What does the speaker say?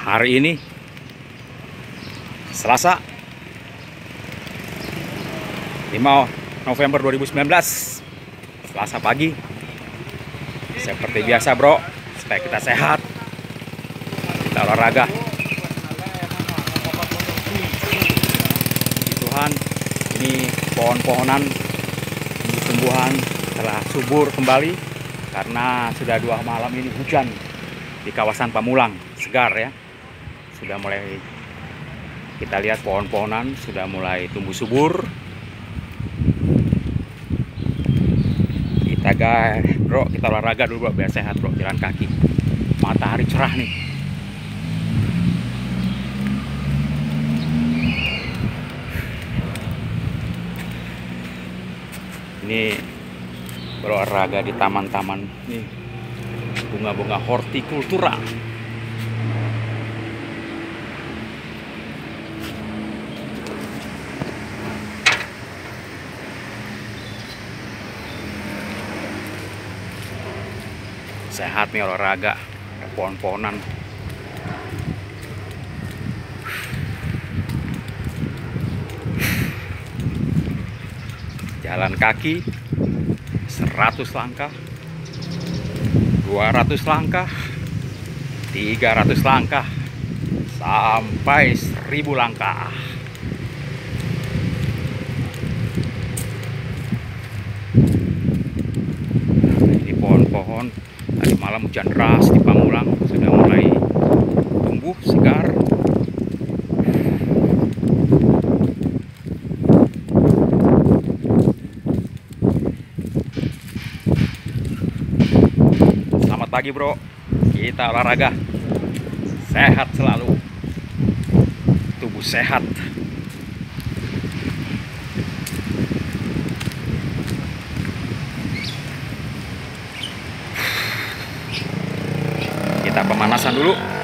Hari ini Selasa 5 November 2019, Selasa pagi. Seperti biasa bro, supaya kita sehat, kita olahraga. Puji Tuhan, ini pohon-pohonan, tumbuhan telah subur kembali karena sudah 2 malam ini hujan di kawasan Pamulang, segar ya. Sudah mulai kita lihat pohon-pohonan sudah mulai tumbuh subur. Kita bro, kita olahraga dulu bro, biar sehat bro, jalan kaki. Matahari cerah nih. Ini berolahraga di taman-taman nih, bunga-bunga hortikultura. Sehat nih olahraga, ada pohon-pohonan. Jalan kaki 100 langkah, 200 langkah, 300 langkah, sampai 1000 langkah. Ini pohon-pohon tadi malam hujan deras di Pamulang sudah mulai tumbuh segar. Selamat pagi bro, kita olahraga, sehat selalu, tubuh sehat. Kita pemanasan dulu.